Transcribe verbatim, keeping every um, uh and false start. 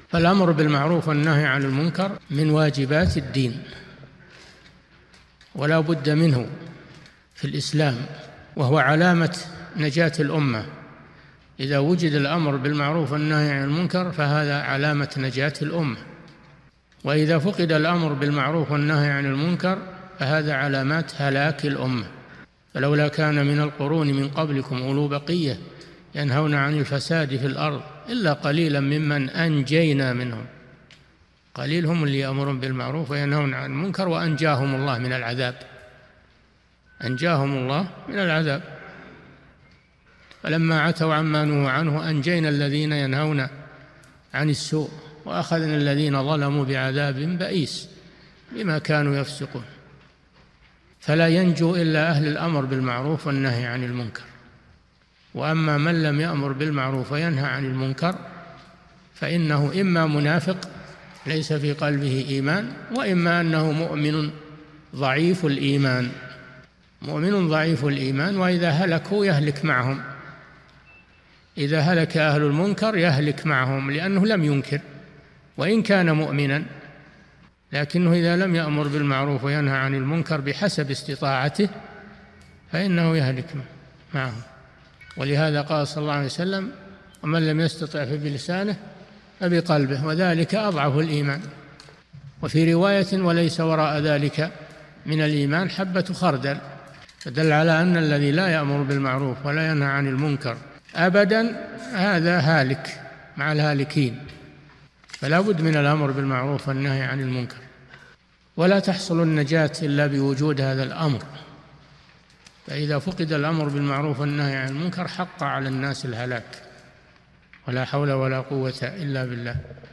فالأمر بالمعروف والنهي عن المنكر من واجبات الدين ولا بد منه في الإسلام، وهو علامة نجاة الأمة. إذا وجد الأمر بالمعروف والنهي عن المنكر فهذا علامة نجاة الأمة، وإذا فقد الأمر بالمعروف والنهي عن المنكر فهذا علامات هلاك الأمة. فلولا كان من القرون من قبلكم أولو بقية ينهون عن الفساد في الأرض إلا قليلا ممن أنجينا منهم. قليل هم اللي يأمرون بالمعروف وينهون عن المنكر وأنجاهم الله من العذاب، أنجاهم الله من العذاب. فلما عتوا عما نهوا عنه أنجينا الذين ينهون عن السوء وأخذنا الذين ظلموا بعذاب بئيس بما كانوا يفسقون. فلا ينجو إلا أهل الأمر بالمعروف والنهي عن المنكر. وأما من لم يأمر بالمعروف وينهى عن المنكر فإنه إما منافق ليس في قلبه إيمان، وإما أنه مؤمن ضعيف الإيمان، مؤمن ضعيف الإيمان، وإذا هلكوا يهلك معهم. إذا هلك أهل المنكر يهلك معهم لأنه لم ينكر وإن كان مؤمنا، لكنه إذا لم يأمر بالمعروف وينهى عن المنكر بحسب استطاعته فإنه يهلك معهم. ولهذا قال صلى الله عليه وسلم: ومن لم يستطع فبلسانه فبقلبه وذلك أضعف الإيمان. وفي رواية: وليس وراء ذلك من الإيمان حبة خردل. فدل على أن الذي لا يأمر بالمعروف ولا ينهى عن المنكر أبدا هذا هالك مع الهالكين. فلا بد من الأمر بالمعروف والنهي عن المنكر، ولا تحصل النجاة إلا بوجود هذا الأمر. فإذا فقد الأمر بالمعروف والنهي عن المنكر حق على الناس الهلاك، ولا حول ولا قوة إلا بالله.